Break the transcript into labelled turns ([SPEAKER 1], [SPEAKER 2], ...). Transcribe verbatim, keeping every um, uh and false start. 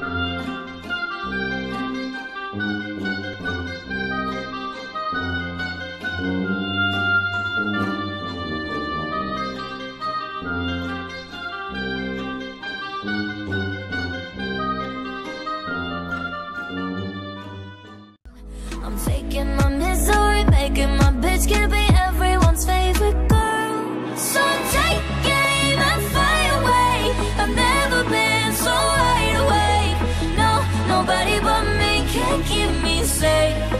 [SPEAKER 1] I'm faking my misery, making my bitch can't be everyone's favorite girl. So take aim and fly away. I've never been so wide awake. No, nobody but me can keep me safe.